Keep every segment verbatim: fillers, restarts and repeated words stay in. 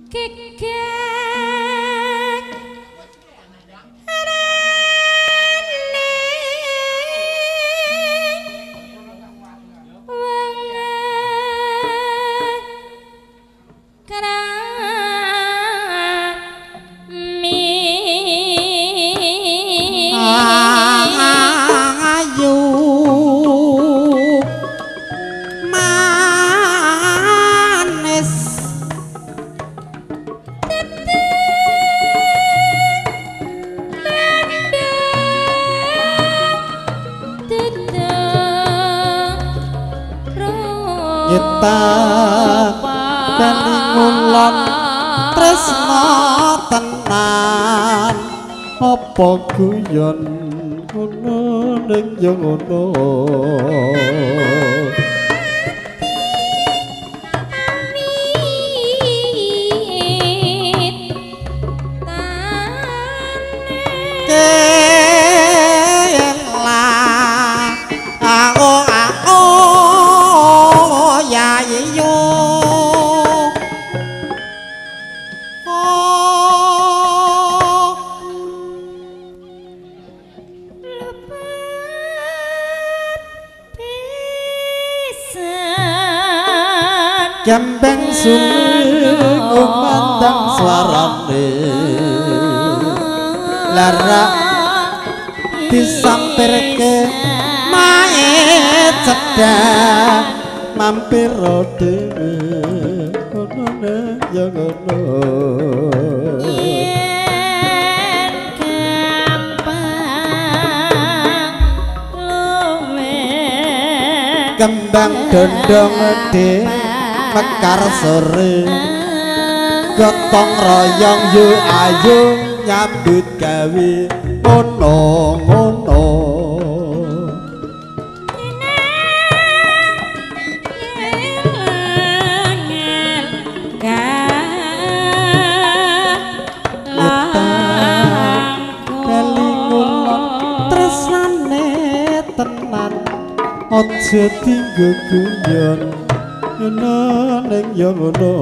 Apa guyon ngono ning yo ngono Gembeng suling umandang suarane lara disampirke mae cedak mampir dhewe ngono ya ngono kembang dondong de mekar sore gotong royong yu ayu nyambut gawe ngono ngono tresnane tenan aja dinggo guyon ngono ning yo ngono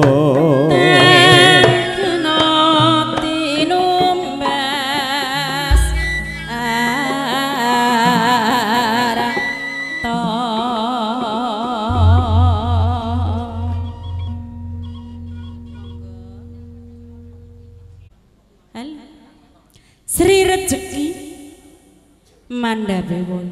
kena tinumbas arah to hal Sri Rejeki Mandhabewana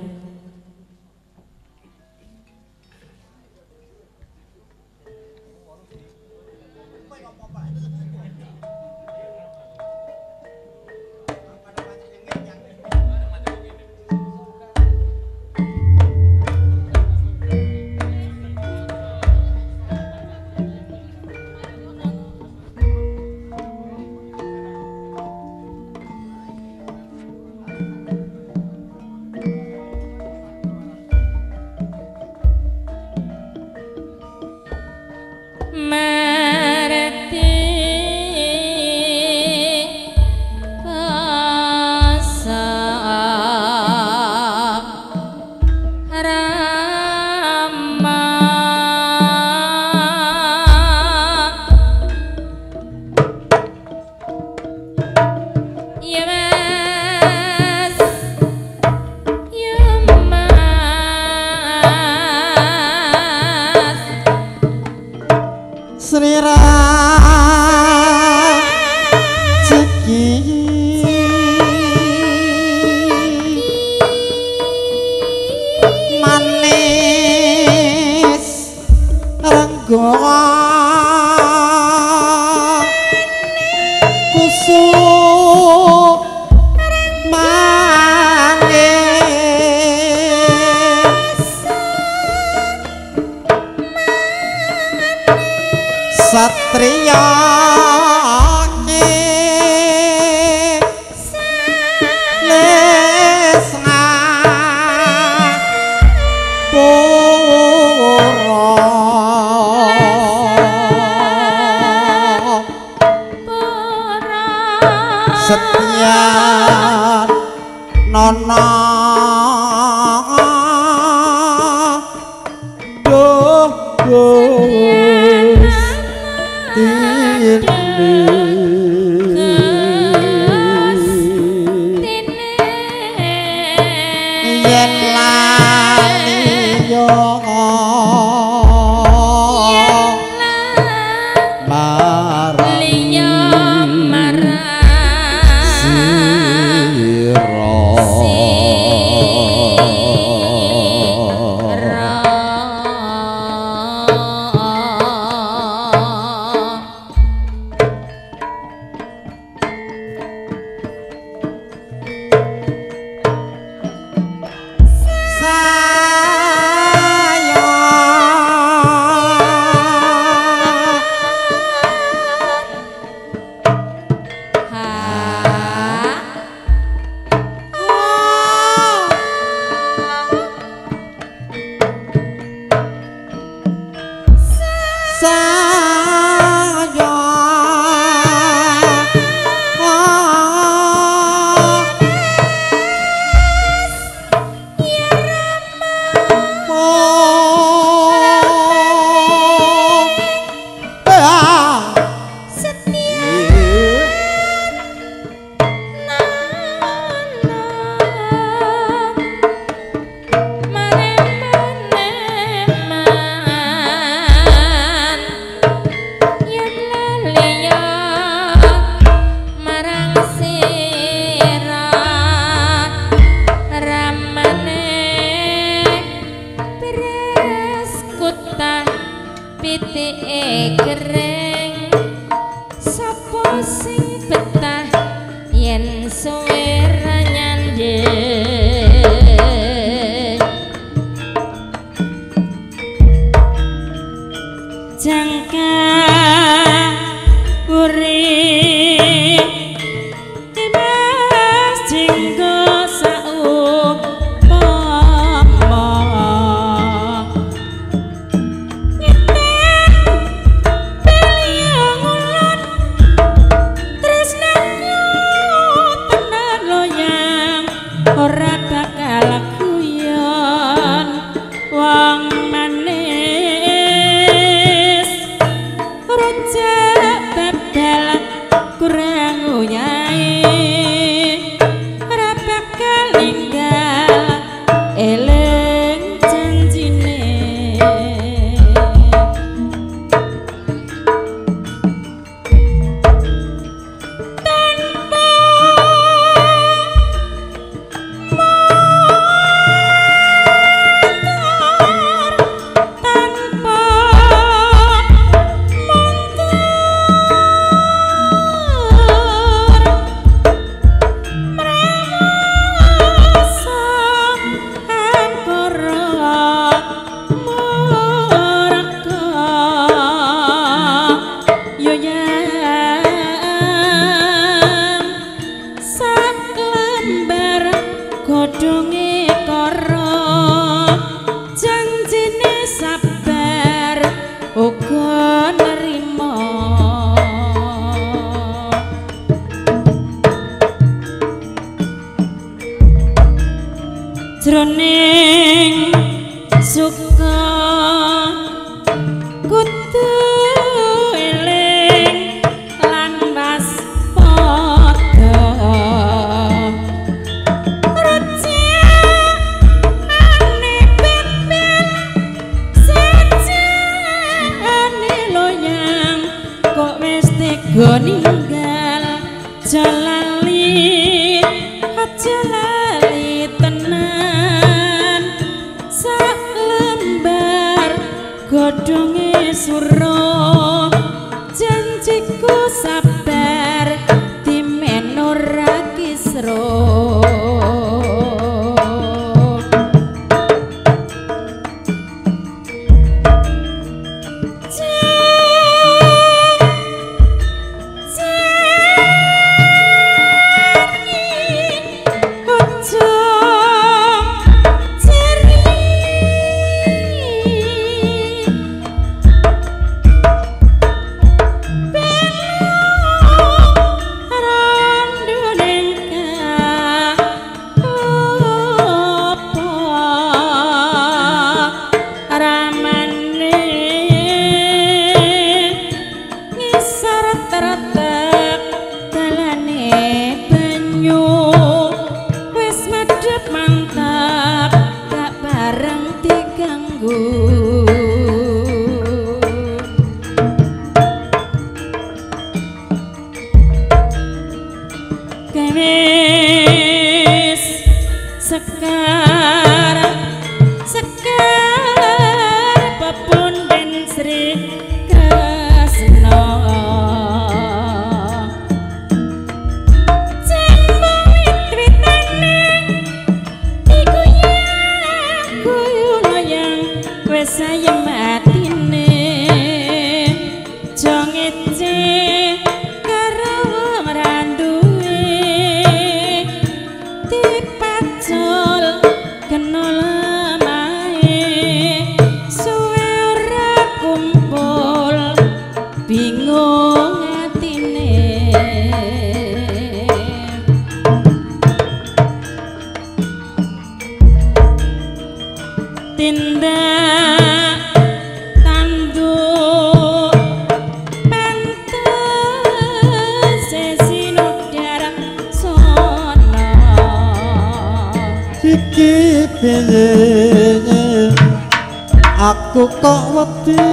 Sri Rejeki manis renggo kusuk manis Satria lesna pura setia nono doh It yen lali yo pitike kering sapa sing betah yen suwe ra nyandeng jangka urip ibas jinggo saumpama ora bakal guyon wong manis rujak babal kurang nyai ora bakal ninggal eling janjine godhonge karo janjine sabar uga nerima jroning suka kudu eling lan waspada go ninggal jalali aja lali tenan sak lembar godhonge suro janjiku sabar dimenur ra kisro ngece karo wong ra duwe dipacul kena lemahe suwe ora kumpul bingung atine tindak tanduk pantes sesinodar sono iki piye aku kok wedi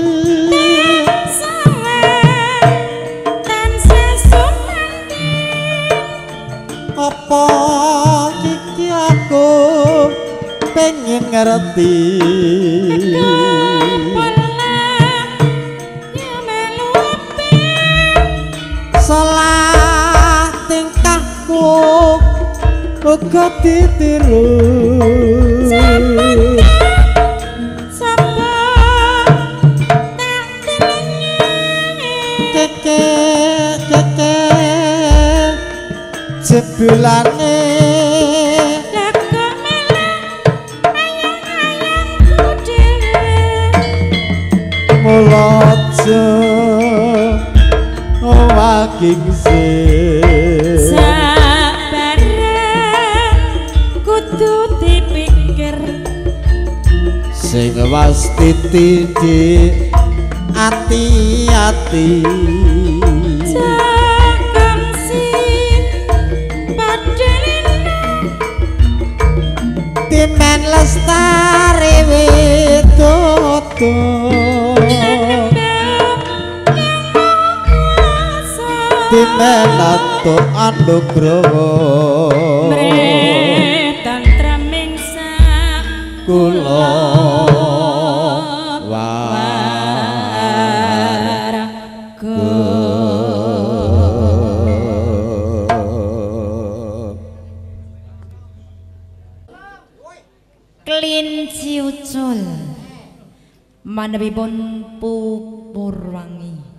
apa iki aku pengen ngerti salah tingkahku uga ditiru sapa tak dilengi keke keke jebulane mulaja waking sing sabareng kudu dipikir sing pasti titik ati-ati cakem sing padhelina timen lestari witoto timenato anugraha mretantraming sak kula kelinci ucul manebipun Pupurwangi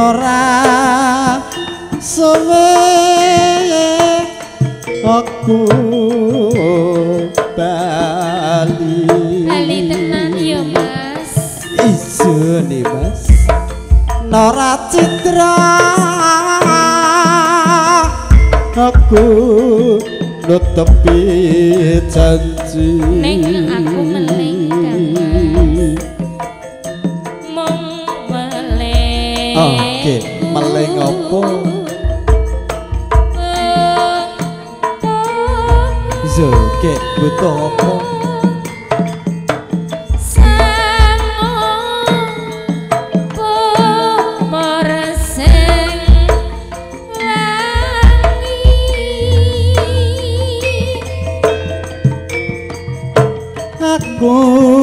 ora suwe aku bali bali tenan yo Mas iso nih Mas Nora Citra aku nutupi janji ning aku meleng Mas mung meleng oke meleng apa zo ke butuh apa aku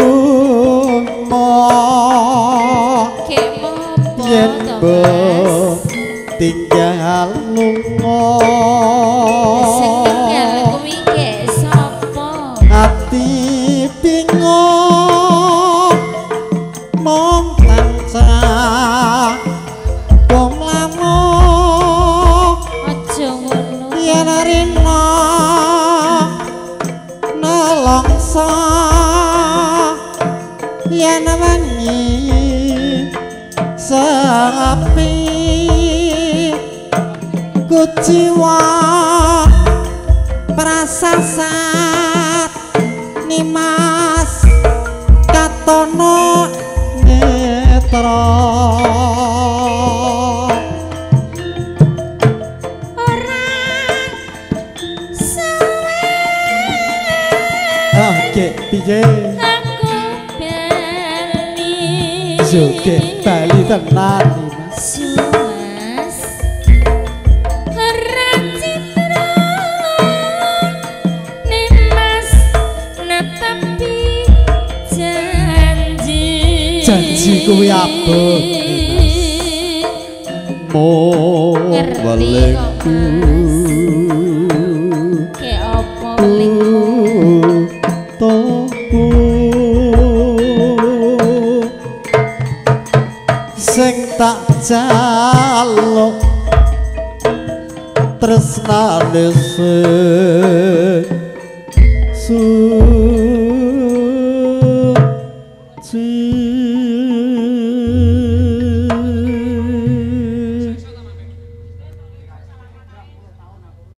mau yen mbok tinggal lunga sing tinggal kuwi ge sapa ati bingung mong tansah wong lamun aja ngono yen rina nelongso yen wengi sepi ku jiwa prasasat nimas katono netra oke piye aku bali oke bali tenan Mas Mas ora citra nimas netepi janji janji kuwi abot mo welengku ke opo welengku toku sing tak jaluk tresnane sing